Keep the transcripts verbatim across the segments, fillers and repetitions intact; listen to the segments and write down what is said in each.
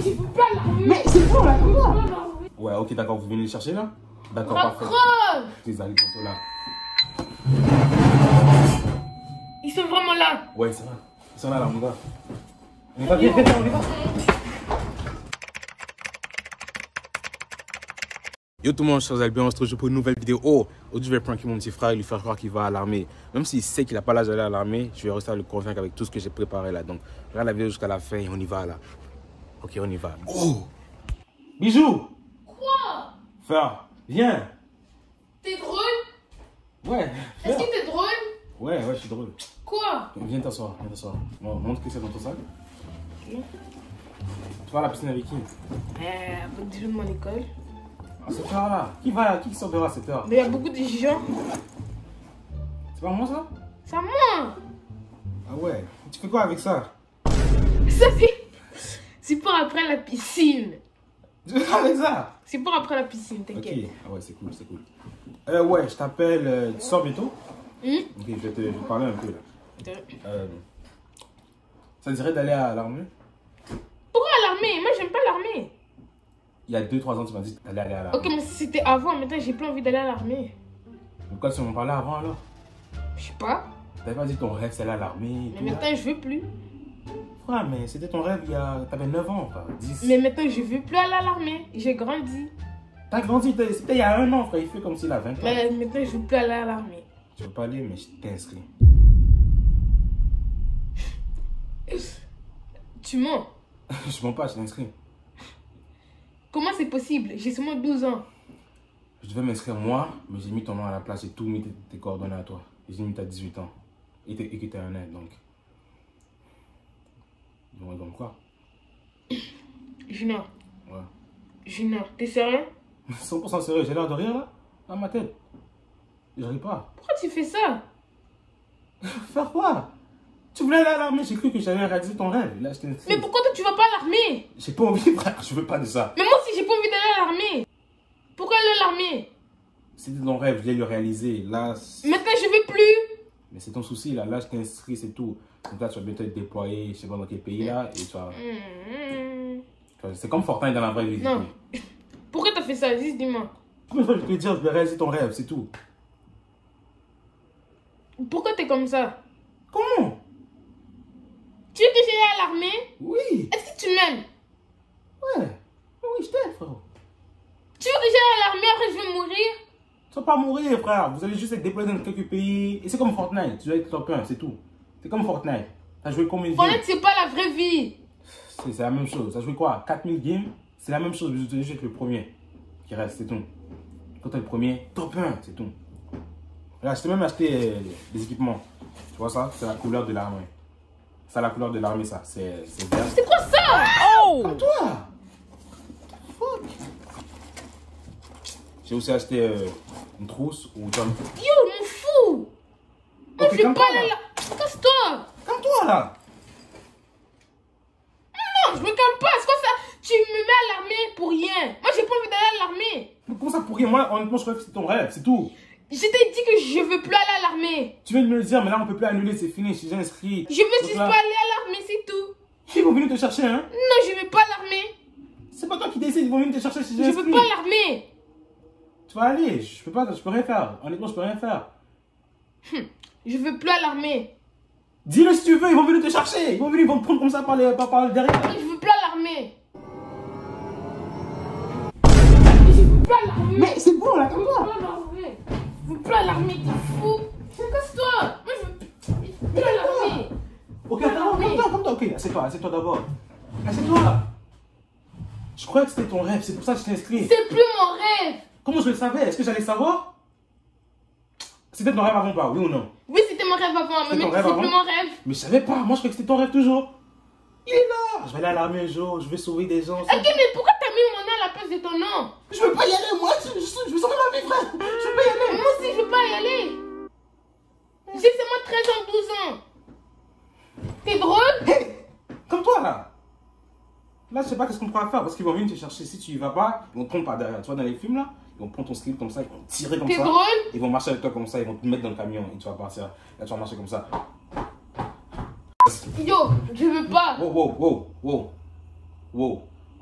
je veux pas l'armée. Mais c'est bon là, comme ça. Ouais, ok, d'accord, vous venez les chercher là? D'accord, parfait. Raccroche. Ils arrivent bientôt là. Ils sont vraiment là. Ouais, c'est vrai. Ils sont là, là, on y va. On y va, viens, viens, on y va. Yo tout le monde, chers Albions, on se retrouve pour une nouvelle vidéo. Oh, aujourd'hui je vais pranker mon petit frère et lui faire croire qu'il va à l'armée. Même s'il sait qu'il n'a pas l'âge d'aller à l'armée, je vais réussir à le convaincre avec tout ce que j'ai préparé là. Donc, regarde la vidéo jusqu'à la fin et on y va là. Ok, on y va. Oh! Bijou! Quoi? Frère, viens! T'es drôle? Ouais. Est-ce que t'es drôle? Ouais, ouais, je suis drôle. Quoi? Viens t'asseoir, viens t'asseoir. Bon, montre que c'est dans ton sac. Ok. Tu vas à la piscine avec qui? Euh, avec des gens de mon école. À cette heure-là. Qui va, qui sort dehors à cette heure? Mais il y a beaucoup de gens. C'est pas moi ça? C'est à moi. Ah ouais. Tu fais quoi avec ça? Ça c'est... C'est pour après la piscine. Tu fais quoi avec ça? C'est pour après la piscine, t'inquiète. Ok. Ah ouais, c'est cool, c'est cool. Euh, ouais, je t'appelle. Euh, tu sors bientôt? Hum? Ok, je vais te, je vais te parler un peu là. Okay. Euh, ça te dirait d'aller à l'armée? Pourquoi à l'armée? Moi j'aime pas l'armée. Il y a deux trois ans, tu m'as dit d'aller à l'armée. Ok, mais c'était avant, maintenant j'ai plus envie d'aller à l'armée. Pourquoi tu m'en parlais avant alors? Je sais pas. T'avais pas dit que ton rêve c'est aller à l'armée? Mais maintenant je veux plus. Ouais, mais c'était ton rêve il y a. T'avais neuf ans, quoi. dix. Mais maintenant je veux plus aller à l'armée. J'ai grandi. T'as grandi, c'était il y a un an, frère. Il fait comme s'il a vingt ans. Mais maintenant je veux plus aller à l'armée. Tu veux pas aller, mais je t'ai inscrit. Tu mens. Je mens pas, je t'ai inscrit. Comment c'est possible? J'ai seulement douze ans. Je devais m'inscrire moi, mais j'ai mis ton nom à la place, j'ai tout mis tes, tes coordonnées à toi. J'ai mis t'as dix-huit ans. Et, et que t'es un aide, donc. Ils vont me croire. Junior. Ouais. Junior, t'es sérieux? cent pour cent sérieux, j'ai l'air de rire là, dans ma tête. Je ris pas. Pourquoi tu fais ça? Faire quoi? Tu voulais aller à l'armée, j'ai cru que j'allais réaliser ton rêve. Là, je t'ai inscrit. Mais pourquoi toi tu vas pas à l'armée? J'ai pas envie, frère, je veux pas de ça. Mais moi aussi j'ai pas envie d'aller à l'armée. Pourquoi aller à l'armée? C'était ton rêve, je voulais le réaliser. Là. Maintenant je veux plus. Mais c'est ton souci là, là je t'ai inscrit, c'est tout. Donc là tu vas bientôt être déployé, je sais pas dans quel pays là, et tu vas. Mmh. C'est comme Fortnite dans la vraie vie. Non. Pourquoi t'as fait ça? Dis, dis-moi. Combien de fois je peux te dire, je vais réaliser ton rêve, c'est tout. Pourquoi t'es comme ça? Comment? Tu veux que j'aille à l'armée? Oui. Est-ce que tu m'aimes? Ouais. Oui, je t'aime, frère. Tu veux que j'aille à l'armée, après je vais mourir? Tu vas pas mourir, frère. Vous allez juste être déployé dans quelques pays. Et c'est comme Fortnite, tu vas être top un, c'est tout. C'est comme Fortnite. T'as joué combien de games? Fortnite, c'est pas la vraie vie. C'est la même chose. T'as joué quoi? quatre mille games? C'est la même chose, mais je vais juste être le premier qui reste, c'est tout. Quand t'es le premier, top un, c'est tout. Là, je t'ai même acheté euh, des équipements. Tu vois ça? C'est la couleur de l'armée. C'est la couleur de l'armée, ça. C'est vert. C'est quoi ça? Oh! Comme toi! Fuck! J'ai aussi acheté euh, une trousse ou John. Yo, je m'en fous! Moi, Okay, je vais pas aller là. là. Casse-toi! Comme toi, là! Non, je me calme pas. C'est quoi ça? Tu me mets à l'armée pour rien. Moi, j'ai pas envie d'aller à l'armée. Mais comment ça pour rien? Moi, honnêtement, je crois que c'est ton rêve, c'est tout. Je t'ai dit que je veux plus aller à l'armée. Tu viens de me le dire, mais là, on peut plus annuler, c'est fini, je suis déjà inscrit. Je veux Donc juste là, pas aller à l'armée, c'est tout. ils vont venir te chercher, hein? Non, je veux pas à l'armée. C'est pas toi qui décides, ils vont venir te chercher, je suis Je déjà veux inscrit. pas à l'armée. Tu vas aller, je peux pas, je peux rien faire. Honnêtement, je peux rien faire. Hum, je veux plus à l'armée. Dis-le si tu veux, ils vont venir te chercher. Ils vont venir, ils vont te prendre comme ça par, les, par, par derrière. Je veux plus à l'armée. Je veux plus à l'armée. Mais c'est bon là, Je comme veux ça. plus à l'armée. Je veux plus à l'armée, t'es fou. Casse-toi. Moi, je veux plus à l'armée. Ok, attends, comme toi, comme toi. Ok, assieds-toi, assieds-toi d'abord. Assieds-toi. Je croyais que c'était ton rêve, c'est pour ça que je t'ai inscrit. C'est plus mon rêve. Comment je le savais? Est-ce que j'allais savoir? C'était ton rêve avant pas, oui ou non? Oui, c'était mon rêve avant, mais C'était ton maintenant rêve c'est avant? plus mon rêve. Mais je savais pas, moi je croyais que c'était ton rêve toujours. Il est là. Je vais aller à l'armée un jour, je vais sauver des gens. Ok, mais pourquoi t'as mis mon nom à la place de ton nom? Je veux pas y aller, moi. Je, je, je veux sauver ma vie, frère. Je veux pas y aller. Moi aussi, je veux pas y aller. J'ai seulement treize ans, douze ans. T'es drôle? Hey, comme toi là. Là, je sais pas qu'est-ce qu'on pourra faire parce qu'ils vont venir te chercher. Si tu y vas pas, ils vont te prendre par derrière. Tu vois, dans les films là, ils vont prendre ton slip comme ça, ils vont te tirer comme T'es ça. drôle? Ils vont marcher avec toi comme ça, ils vont te mettre dans le camion et tu vas partir. Là, tu vas marcher comme ça. Yo, je veux pas. Wow, wow, wow, wow, wow.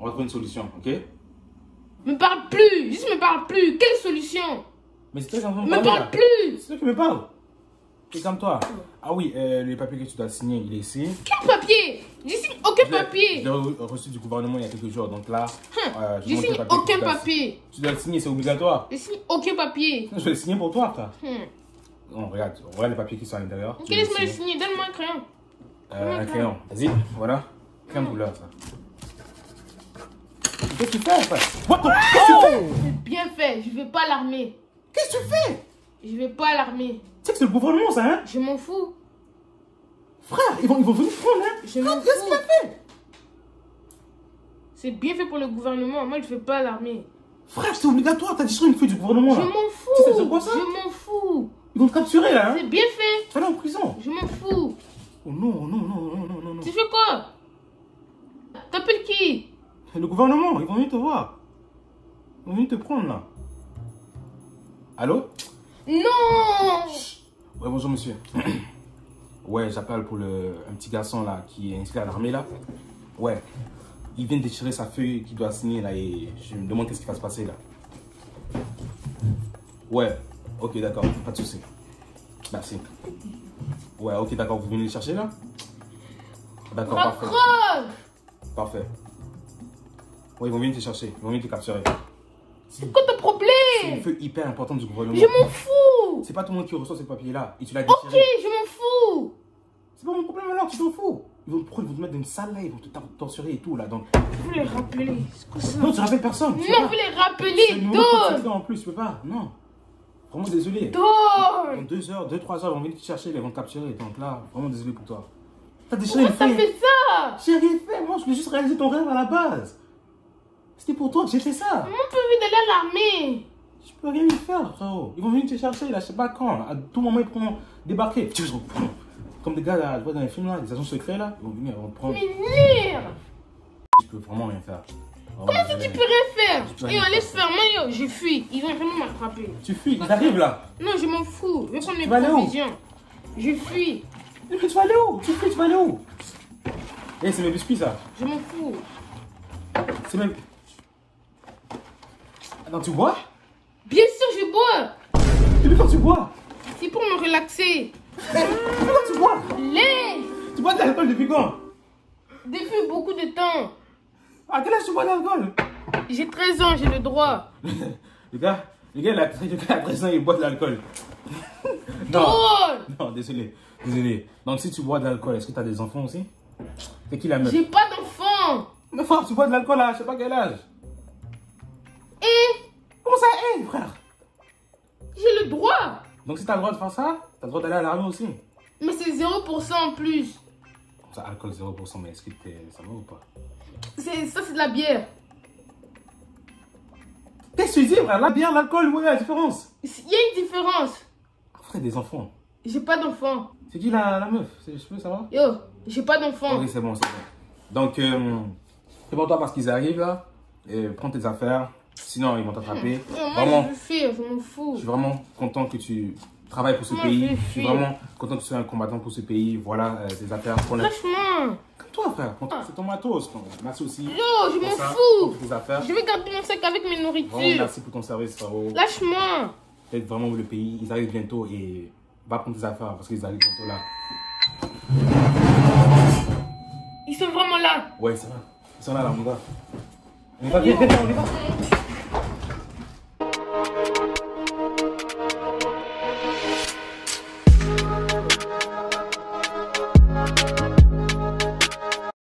On va trouver une solution, ok? Me parle plus. Juste me parle plus. Quelle solution? Mais c'est toi qui en train de Me parler, parle là. plus. C'est toi qui me parle. Et comme toi. Ah oui, euh, le papier que tu dois signer, il est ici. Quel papier? Je signe aucun Je l'ai- papier. Je l'ai re- reçu du gouvernement il y a quelques jours. Donc là, Hum, euh, je montre le signe papier que aucun tu dois- papier. Tu dois le signer, c'est obligatoire. Je signe aucun papier. Je vais le signer pour toi, frère. Hum. Non, regarde, regarde les papiers qui sont à l'intérieur. Ok, Tu vas le laisse-moi le signer. signer. Donne-moi un crayon. Euh, un crayon. Vas-y, voilà. Crayon de couleur, ça. Qu'est-ce que tu fais, frère? What the Qu'est-ce que tu fais? C'est bien fait. Je vais pas à l'armée. Qu'est-ce que tu fais? Je vais pas à l'armée. Tu sais que c'est le gouvernement, ça, hein? Je m'en fous. Frère, ils vont, ils vont venir te prendre, hein? Je m'en Qu'est-ce fous. qu'il a fait? C'est bien fait pour le gouvernement. Moi, je vais pas à l'armée. Frère, c'est obligatoire, t'as dit sur une feuille du gouvernement, Je là. m'en Tu sais, c'est fous. quoi, ça? Je m'en fous. Ils vont te capturer, là, hein? C'est bien fait. Tu vas aller en prison. Je m'en fous. Oh non, non, non, non, non, non, non. Tu fais quoi? T'appelles qui? Le gouvernement, ils vont venir te voir. Ils vont venir te prendre, là. Allô? Non. Ouais, bonjour, monsieur. Ouais, j'appelle pour le, un petit garçon, là, qui est inscrit à l'armée, là. Ouais. Il vient de déchirer sa feuille qu'il doit signer, là, et je me demande qu'est-ce qui va se passer, là. Ouais. Ok, d'accord, pas de souci. Merci. Ouais, ok, d'accord, vous venez le chercher, là? D'accord, parfait. Raccroche. Parfait. Ouais, ils vont venir te chercher. Ils vont venir te capturer. C'est quoi ton C'est une problème? feuille hyper importante du gouvernement. Je m'en fous. C'est pas tout le monde qui reçoit ces papiers-là. Et tu l'as Ok, déchiré. je m'en fous. C'est pas mon problème alors, tu t'en fous. Ils vont te prendre, ils vont te mettre dans une salle là, ils vont te torturer et tout là. Donc... Je veux les rappeler. C'est quoi ça? Non, tu rappelles personne. Tu peux Non, pas. je veux les C'est rappeler. le numéro de Donne. consultant en plus, tu peux pas. Non. Vraiment désolé. Dans Donne. deux heures, deux, trois heures, ils vont venir te chercher, ils vont te capturer. Donc là, vraiment désolé pour toi. T'as déchiré Pourquoi une t'as feuille. fait ça? J'ai rien fait, moi je voulais juste réaliser ton rêve à la base. C'était pour toi que j'ai fait ça. Comment on peut envie d'aller à l'armée? Je peux rien y faire, frérot. Ils vont venir te chercher, là, je sais pas quand. À tout moment, ils pourront débarquer. Comme des gars, là, tu vois, dans les films, là, les agents secrets, là, ils vont venir, ils vont te prendre. Mais lire. Je peux vraiment rien faire. Vraiment Comment ça, désolé. tu peux rien faire? Je peux Yo, rien laisse faire. faire. Moi, yo, je fuis. Ils vont vraiment m'attraper. Tu fuis, ils arrivent là. Non, je m'en fous. Je vais prendre mes vas aller où? provisions. Je fuis. Mais tu vas aller où? Tu fuis, tu vas aller où? Eh, c'est mes biscuits, ça. Je m'en fous. C'est mes. Attends, tu bois? Bien sûr, je bois. Depuis quand tu bois? C'est pour me relaxer. Eh, depuis quand tu bois? Laisse. Tu bois de l'alcool depuis quand? Depuis beaucoup de temps. À quel âge tu bois de l'alcool? J'ai treize ans, j'ai le droit. Les gars, les gars, il a, le gars a treize ans, il boit de l'alcool. Non, Donne. non, désolé, désolé. Donc si tu bois de l'alcool, est-ce que tu as des enfants aussi? C'est qui la meuf? J'ai pas d'enfant. Mais frère, tu bois de l'alcool à je sais pas quel âge. Et Comment ça, hé, frère? j'ai le droit. Donc si t'as le droit de faire ça, t'as le droit d'aller à l'armée aussi. Mais c'est zéro pour cent en plus. Ça, alcool zéro pour cent, mais est-ce que t'es... ça va ou pas? C'est ça, c'est de la bière. Qu'est-ce que tu dis, frère? La bière, l'alcool, où est la différence? Il y a une différence. Frère, des enfants. J'ai pas d'enfant. C'est qui la, la meuf? C'est- Je peux savoir? Yo, j'ai pas d'enfant. Ok, c'est bon, c'est bon. Donc, euh, c'est pour toi parce qu'ils arrivent là. Et prends tes affaires. Sinon, ils vont t'attraper. Yo, moi, Vraiment, je veux fuir, je m'en je fous. suis vraiment content que tu travailles pour ce Moi, pays. je vais Je suis fuir. vraiment content que tu sois un combattant pour ce pays. Voilà, euh, tes affaires. Prends-les. Lâche-moi. Comme toi, frère. Prends- C'est ton matos. Merci aussi. Yo, je pour m'en ça. fous. Prends tes affaires. Je vais garder mon sac avec mes Vraiment, nourritures. merci pour ton service, frérot. Lâche-moi. Peut-être vraiment le pays. Ils arrivent bientôt et va prendre tes affaires parce qu'ils arrivent bientôt là. Ils sont vraiment là. Ouais, c'est vrai. Ils sont là, là, mon gars. On y va, viens, viens, on y va.